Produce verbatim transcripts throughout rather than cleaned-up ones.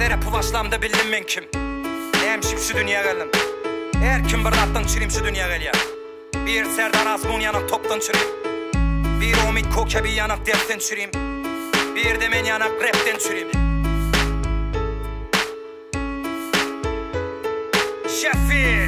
Hele rapı başlamda bildim ben kim. Neymişim şu dünya geldim. Her kim bir raptan çürüyüm şu dünya gel ya. Bir Serdar Azmun yanak toptan çürüyüm. Bir Umit Kokebi yanak dertten çürüyüm. Bir de men yanak rapten çürüyüm. Şefi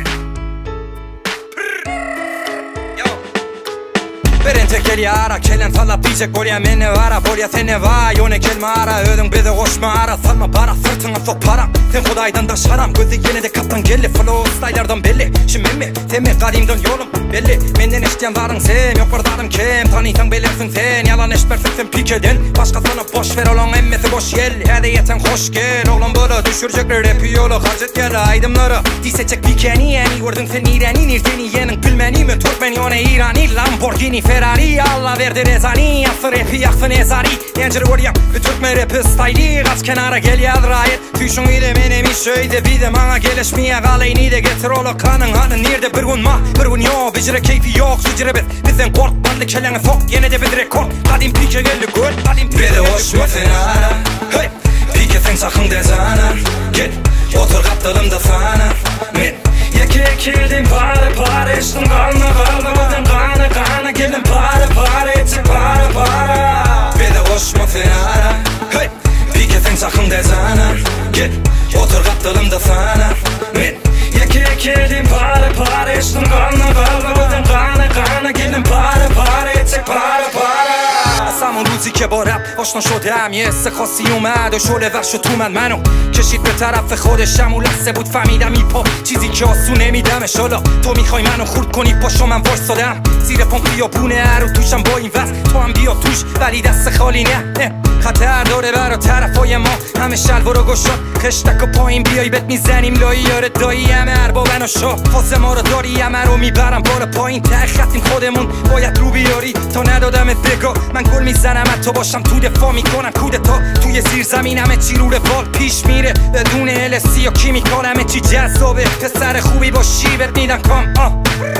Beren tekel yara, kelen talap diyecek bolya mene vara, bolya sene vay, yone kelme ara, ödün bede koşma ara, salma para, sırtına sok para, sen Kudaydan da şaram, gözü yine de kaptan gelli, flow style'lardan belli, şimdi mi, temi kadimden yolum belli, menden eşten varın sen, yok bardadım kem, tanıysan belirsin sen, yalan eşbersin sen pikeden, başkasına boş ver olan emmesi boş yel, hadi yeten hoş gel, oğlum böyle düşürecekler rapi yolu, harcet gel aydımları, disecek pikeni yeni, gördün sen irani, nirteni yenin, bilmeni mi, Türkmen yone İrani, Lamborghini, Ferrari, Allah verdi rezani, yaksın rapi yaksın ezari, yancır görüyem, bir Türkmen rapi style'i, kaç kenara gel yadır hayır, tüyşün ile benim iş öyde, bir de bana gelişmeye kalayını da getir oğlu kanın hanın, nerede bir gün ma, bir gün yok, bicire keyfi yok, sıcire bet, bizden korkmadı kelene sok, yine de bir rekord, kadim pike geldi gol, kadim pike geldi gol, bede hoşma sen ara, hey, pike sen sakın dezana, gel, otur kaptalımda sana, men, yeke keldim pare pare, iştim kalma kalma, ödüm kana kana, geldim pare pare, etçek para para, bede hoşma sen ara, hey, pike sen sakın dezana, gel, otur kaptalımda sana, men, yeke keldim pare pare, iştim kalma kalma, ödüm kana kana, geldim pare pare, etçek para para. همون روزی که با رپ آشنا شدم یه حس خاصی اومد و شعله ور شد تو من منو کشید به طرف خودشم و لحظه بود فهمیدم ایپا چیزی که آسون نمیدمش حالا تو میخوای منو خورد کنی پاشو من وایسادم زیر پام خیابونه رو توشم با این وضع تو هم بیا توش ولی دست خالی نه خطر داره برا طرفای ما همه شلوارو گشاد خشتک و پایین بیای بهت میزنیم لایی یاره دایی همه اربابن و شاه فاز ما رو داری همه رو میبرم بالا پایین ته خطیم خودمون باید رو بیاری تا ندادمت بگا من گل میزنم تو باشم تو دفاع میکنم کودتا توی زیر زمین همه چی رو بال پیش میره بدون السی یا کیمیکال همه چی جذابه پسر خوبی باشی بهت میدن کام آه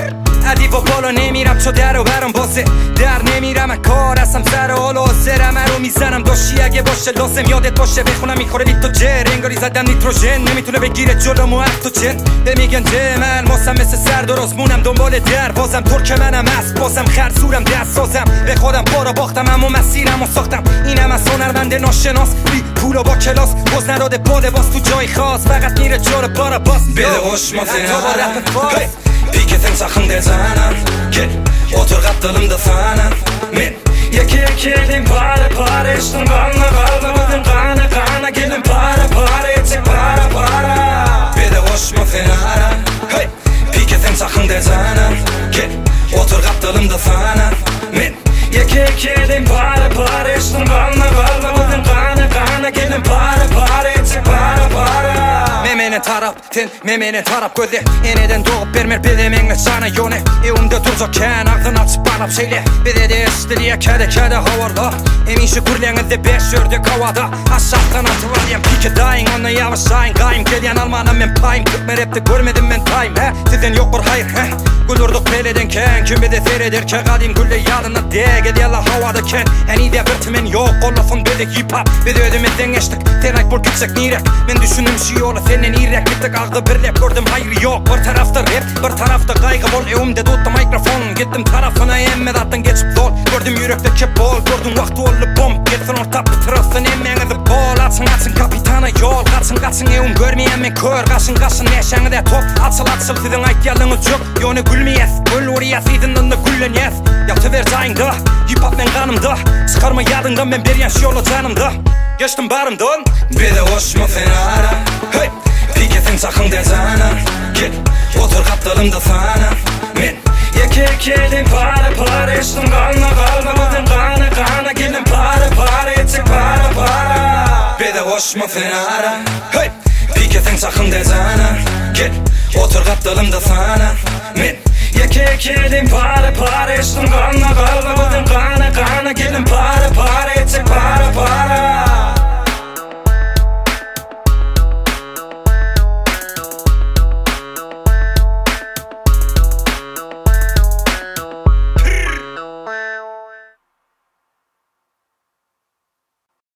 ادی با بالا نمیرم چو در و برم بازه در نمیرم کار هستم سر حال حاضرم رو میزنم داشتی اگه باشه لازم یادت باشه بخونم میخوره نیتروژن انگاری زدم نیتروژن نمیتونه بگیره جلومو تو جن بمیگن جمل ماسم مثل سر درازمونم دنبال در بازم ترک منم هست بازم خرسورم دست سازم به خودم بارا باختم اما مسیرم و ساختم اینم از هنرمند ناشناس بی پول و با کلاس باز نراده باده باز تو جای خاص فقط میره جلو بارا باز bede hoşma sen ara, hey, pike sen sakın dezana, gel, otur kaptalımda sana, men, yeke keldim pare pare, iştim kalma kalma, ödüm kana kana, geldim pare pare, etçek para para, bede hoşma sen ara, hey, pike sen sakın dezana, gel, otur kaptalımda sana, men, yeke keldim pare pare, iştim kalma kalma, ödüm kana kana, geldim pare pare, etçek para para. Memene tarap, ten memene tarap gözle Eneden doğup vermer bedemenle sana yone Evimde durcakken ağzını açıp bağırıp şeyle Bede de estiliye kede kede havarda Emin şu kurleğinizde beş ördek havada Aşağıdan atıvalyem pike dayın Onu yavaşlayın kayım Gelyen almanam ben payım Kırkme rapte görmedim ben time he Sizden yoktur hayır he Gülürdük beledenken Kim bede seyrederken Kadim gülle yarına de Gediyalar havadaken En iyi de birtimin yok Olafın bede hip hop Bede ödemeden geçtik Terak bol gitsek nirek Men düşünüm şey ola Senin irek bir tek ağdı bir rap gördüm hayır yok Bir tarafta rap bir tarafta kaygı bol Evimde tuttu mikrofon Gittim tarafına emmedattan geçip dol Gördüm yürekte kep bol Gördüm vakti olup bomb Gitsin orta bitirasın emmenizi bol Atsın atsın kapitana yol Kaçın kaçın evim görmeyen men kör Kaçın kaçın neşeni de top Atıl atıl sizin aytyanlığınız yok Yonu gülmeyes Gül oraya sizin önünde gülleniyes Yatıver zayında Hip hop men kanımda Çıkarma yadından ben beryen yolu canımda Geçtim barımdan bede hoşma sen ara, hey, pike sen sakın dezana, gel, otur kaptalımda sana, men, yeke keldim pare pare, iştim kalma kalma, ödüm kana kana, geldim pare pare, etçek para para, bede hoşma sen ara, hey, pike sen sakın dezana, gel, otur kaptalımda sana, men, yeke keldim pare pare, iştim kalma kalma,